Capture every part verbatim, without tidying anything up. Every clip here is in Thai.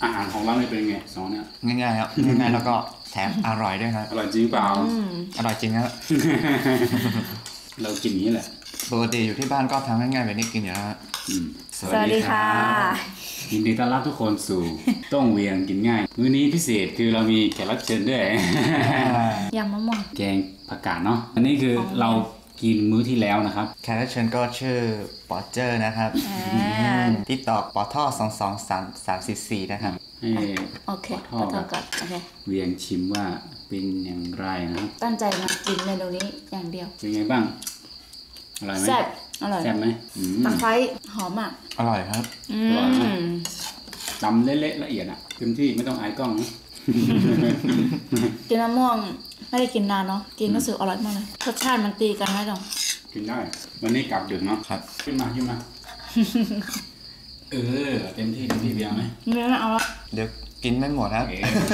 อาหารของเราเป็นไงสองเนี่ยง่ายๆครับง่ายๆแล้วก็แถมอร่อยด้วยครับอร่อยจริงเปล่าอร่อยจริงครับเรากินอย่างนี้แหละปกติอยู่ที่บ้านก็ทำง่ายๆแบบนี้กินอยู่แล้วสวัสดีค่ะยินดีต้อนรับทุกคนสู่ต้องเวียงกินง่ายมื้อนี้พิเศษคือเรามีแขกรับเชิญด้วยยำมะม่วงแกงผักกาดเนาะอันนี้คือเรากินมื้อที่แล้วนะครับแขกรับเชิญก็ชื่อปอเจอร์นะครับที่ตอกปอท่อสองสองสามสามสี่สี่นะครับโอเคปอท่อก่อนโอเคเวียงชิมว่าเป็นอย่างไรนะครับตั้งใจมากินเมนูนี้อย่างเดียวเป็นไงบ้างอร่อยไหมแซ่บอร่อยแซ่บไหมตะไคร้หอมอ่ะอร่อยครับอร่อยตำเละๆละเอียดอ่ะเต็มที่ไม่ต้องอายกล้องนะกินมะม่วงไม่ได้กินนานเนาะกินรู้สึกอร่อยมากเลยรสชาติมันตีกันไหมจ๊ะกินได้วันนี้กลับดึกเนาะครับขึ้นมาขึ้นมาเออเต็มที่เต็มที่เบียร์ไหมเนื้อเอาละเดี๋ยวกินไม่หมดครับ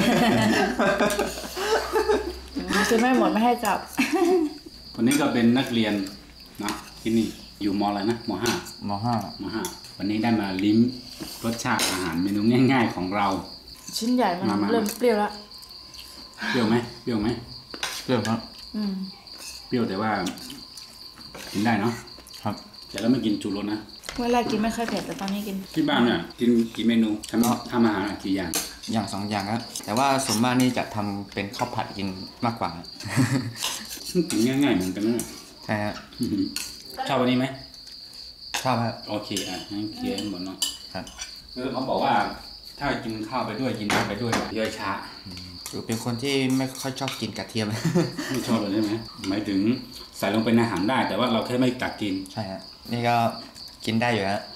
กินไม่หมดไม่ให้จับคนนี้ก็เป็นนักเรียนนะที่นี่อยู่ม.อะไรนะม.ห้าม .ห้าม .ห้าวันนี้ได้มาลิ้มรสชาติอาหารเมนูง่ายๆของเราชิ้นใหญ่มันเริ่มเปรี้ยวแล้วเปรี้ยวไหมเปรี้ยวไหมเปรี้ยวครับอืมเปรี้ยวแต่ว่ากินได้เนาะครับแต่เราไม่กินจูรสนะเวลากินไม่ค่อยเผ็ดแต่ตอนนี้กินที่บ้านเนี่ยกินกี่เมนูทำทำอาหารกี่อย่างอย่างสองอย่างครับแต่ว่าส่วนมากนี่จะทำเป็นข้าวผัดกินมากกว่ากินง่ายๆเหมือนกันนะใช่ครับชอบวันนี้ไหมชอบครับโอเคอ่ะให้เคลียร์หมดเนาะครับคือเขาบอกว่าถ้ากินข้าวไปด้วยกินน้ำไปด้วยย่อยช้าคือเป็นคนที่ไม่ค่อยชอบกินกระเทียมไม่ชอบเลยใช่ไหมหมายถึงใส่ลงเป็นอาหารได้แต่ว่าเราแค่ไม่ตักกินใช่ฮะนี่ก็กินได้อยู่ฮะ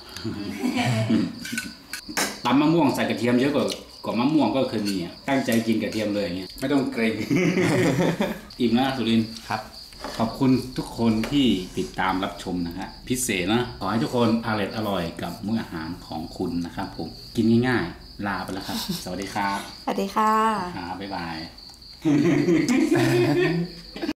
ตำมะม่วงใส่กระเทียมเยอะกว่ากว่ามะม่วงก็เคยมีอ่ะตั้งใจกินกระเทียมเลยอย่างเงี้ยไม่ต้องเกรงอิ่มนะสุรินทร์ครับขอบคุณทุกคนที่ติดตามรับชมนะฮะพิเศษนะขอให้ทุกคนอร่อยอร่อยกับมื้ออาหารของคุณนะครับผมกินง่ายๆลาไปแล้วครับสวัสดีครับสวัสดีค่ะครับบ๊ายบาย